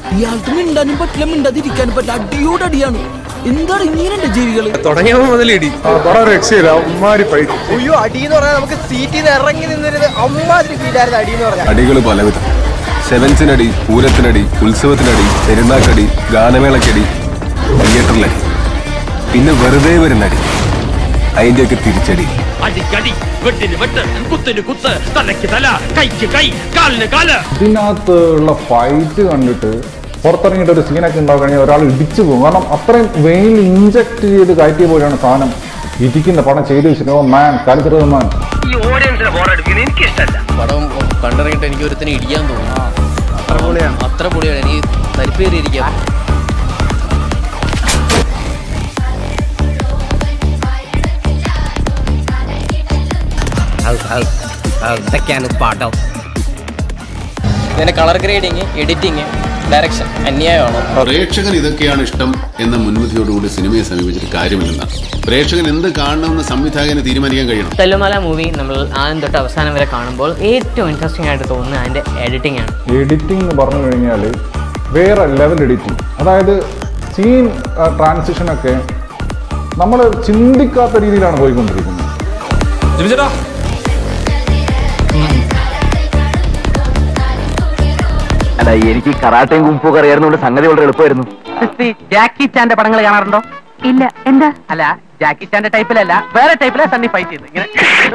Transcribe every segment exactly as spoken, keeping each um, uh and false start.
ഇയാൾക്ക് മിണ്ടാനും പറ്റില്ല, മിണ്ടാതിരിക്കാനും പറ്റില്ല. അടിയോട് അടിയാണ്. എന്താണ് ഇങ്ങനെ ജീവികള്? തുടങ്ങിയപ്പോ മുതൽ ഇടി. അയ്യോ, അടി എന്ന് പറഞ്ഞാൽ നമുക്ക് സീറ്റിൽ നിന്ന് ഇറങ്ങി നിന്നിരുന്നത് അമ്മാതിരി ഫീലായിരുന്നു അടി എന്ന് പറഞ്ഞാൽ. അടികൾ പലവിധം. സെവൻസിനടി, പൂരത്തിനടി, ഉത്സവത്തിനടി, പെരുന്നാക്കടി, ഗാനമേളക്കടി, തിയേറ്ററിലടി, പിന്നെ വെറുതെ വരുന്നടി, അതിന്റെയൊക്കെ തിരിച്ചടി. ഇതിനകത്തുള്ള ഫൈറ്റ് കണ്ടിട്ട് പുറത്തിറങ്ങിയിട്ട് ഒരു സീനൊക്കെ ഉണ്ടാവും കഴിഞ്ഞാൽ ഒരാൾ ഇടിച്ചു പോകും. കാരണം അത്രയും വെയിൽ ഇഞ്ചക്ട് ചെയ്ത് കയറ്റിയ പോലെയാണ് സാധനം ഇരിക്കുന്ന പടം ചെയ്ത് വെച്ചിട്ട്. മാൻ കാലിത്തറ മാൻ. പടം കണ്ടിറങ്ങിയിട്ട് എനിക്ക് ഒരുത്തിന് ഇടിയാൻ തോന്നുന്നു. അത്ര പൊളിയാണ്, അത്ര പൊളിയാണ്. എനിക്ക് തരിപ്പേറിയിരിക്കാം. ഇതൊക്കെയാണ് പടം. ഇതിന്റെ കളർ ഗ്രേഡിങ്, എഡിറ്റിങ്, ഡയറക്ഷൻ അന്യായമാണോ? പ്രേക്ഷകൻ ഇതൊക്കെയാണ് ഇഷ്ടം എന്ന മുൻവിധിയോടുകൂടി സിനിമയെ സമീപിച്ചിട്ട് കാര്യമില്ലെന്നാണ്. പ്രേക്ഷകൻ എന്ത് കാണണമെന്ന് സംവിധായകന് തീരുമാനിക്കാൻ കഴിയണം. തല്ലുമാല മൂവി നമ്മൾ ആദ്യം തൊട്ട് അവസാനം വരെ കാണുമ്പോൾ ഏറ്റവും ഇൻട്രസ്റ്റിംഗ് ആയിട്ട് തോന്നുന്നത് അതിന്റെ എഡിറ്റിംഗ് ആണ്. എഡിറ്റിംഗ് എന്ന് പറഞ്ഞു കഴിഞ്ഞാൽ വേറെ ലെവൽ എഡിറ്റിംഗ്. അതായത് സീൻ ട്രാൻസിഷനൊക്കെ നമ്മൾ ചിന്തിക്കാത്ത രീതിയിലാണ് പോയിക്കൊണ്ടിരിക്കുന്നത്. അല്ല, എനിക്ക് കറാട്ടയും കുംഫും അറിയാവുന്നതുകൊണ്ട് സംഗതി വളരെ എളുപ്പമായിരുന്നു. ജാക്കി ചാന്റെ പടങ്ങൾ കാണാറുണ്ടോ? ഇല്ല. എന്താ? അല്ല, ജാക്കി ചാന്റെ ടൈപ്പിലല്ല, വേറെ ടൈപ്പിലാ സണ്ണി ഫൈറ്റ് ചെയ്ത് ഇങ്ങനെ.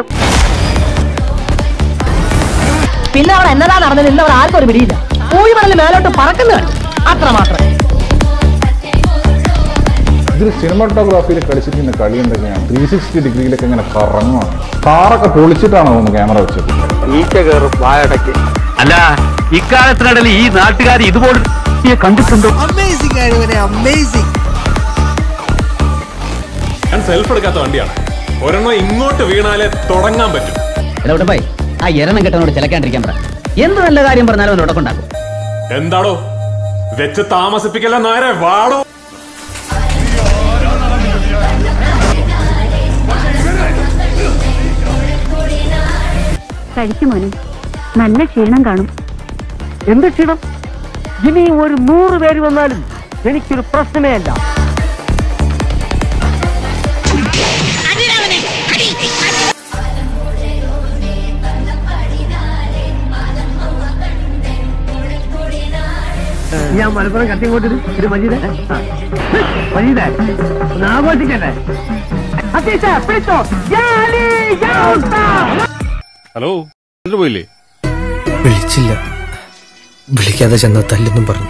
പിന്നെ അവിടെ എന്നതാ നടന്നത് ഇന്ന് അവർ ആർക്കും ഒരു പിടിയില്ല. പൂഴി മണല് മേലോട്ട് പറക്കുന്നതാണ്, അത്ര മാത്രം. ഇതിൽ സിനിമാറ്റോഗ്രാഫിയിൽ കളിച്ചിരിക്കുന്ന കളി എന്തൊക്കെയാണ്? ത്രീ സിക്സ്റ്റി ഡിഗ്രിയിലൊക്കെ ഇങ്ങനെ കറങ്ങുവാണ്. കാറൊക്കെ പൊളിച്ചിട്ടാണ് തോന്നുന്നു ക്യാമറ വെച്ചത്. ഈച്ച കയറും വായടക്ക്. അല്ല, ഇക്കാലത്തിനിടയിൽ ഈ നാട്ടുകാർ ഇതുപോലെ കണ്ടിട്ടുണ്ടോ? അമേസിംഗ് ആയിരുന്നു, അമേസിംഗ്. ഞാൻ സെൽഫ് എടുക്കാത്ത വണ്ടിയാണ്. ഒരെണ്ണം ഇങ്ങോട്ട് വീണാലേ തുടങ്ങാൻ പറ്റും. ആ എരണം കെട്ടനോട് ചിലക്കാണ്ടിരിക്കാൻ പറ. എന്ത് നല്ല കാര്യം പറഞ്ഞാലും അവൻ ഉടക്കുണ്ടാക്കും. എന്താടോ വെച്ച് താമസിപ്പിക്കല്ല നേരെ വാടോ. കഴിക്കുമോനെ, നല്ല ക്ഷീണം കാണും. എന്ത് ക്ഷീണം? ഇനി ഒരു നൂറ് പേര് വന്നാലും എനിക്കൊരു പ്രശ്നമേ അല്ല. ഞാൻ മലപ്പുറം കത്തിങ്ങോട്ട് ഒരു മജീദ് മജീദ് ഒന്ന് ആഘോഷിക്കട്ടെ. ഹലോ, പോയില്ലേ? വിളിച്ചില്ല. വിളിക്കാതെ ചെന്ന തല്ലെന്നും പറഞ്ഞു.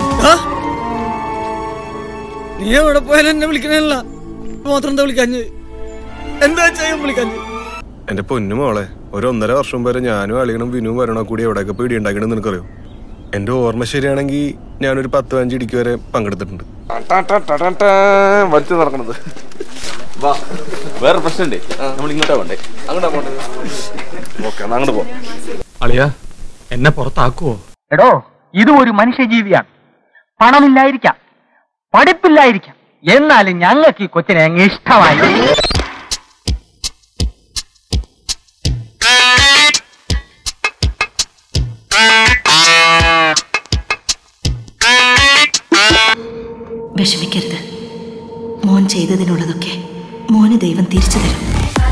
നീ എവിടെ പോയാലും എന്നെ വിളിക്കണല്ല, മാത്രം എന്താ വിളിക്കാഞ്ഞ്? എന്താ ചെയ്യാൻ വിളിക്കാഞ്ഞ്? എന്റെ പൊന്നു മോളെ, ഒരു ഒന്നര വർഷം വരെ ഞാനും അളിയണം വിനുവും വരണോ കൂടി എവിടെയൊക്കെ പേടി ഉണ്ടാക്കണമെന്ന് നിനക്കറിയോ? എന്റെ ഓർമ്മ ശരിയാണെങ്കിൽ ഞാനൊരു പത്ത് പതിനഞ്ച് ഇടിക്ക് വരെ പങ്കെടുത്തിട്ടുണ്ട്. വലിച്ചു നടക്കണത് വേറെ പ്രശ്നമുണ്ടേ. നമ്മൾ ഇങ്ങോട്ടാ പോണ്ടേ? അങ്ങോട്ടാ പോണ്ടേ? ഓക്കെ, അങ്ങോട്ട് പോ. അളിയ, എന്നെ പുറത്താക്കുവോ? എടോ, ഇത് ഒരു മനുഷ്യജീവിയാണ്. പണമില്ലായിരിക്കാം, പഠിപ്പില്ലായിരിക്കാം, എന്നാലും ഞങ്ങൾക്ക് ഈ കൊച്ചിനെ അങ്ങ് ഇഷ്ടമായി. വിഷമിക്കരുത്. മോൻ ചെയ്തതിനുള്ളതൊക്കെ മോന് ദൈവം തിരിച്ചു തരും.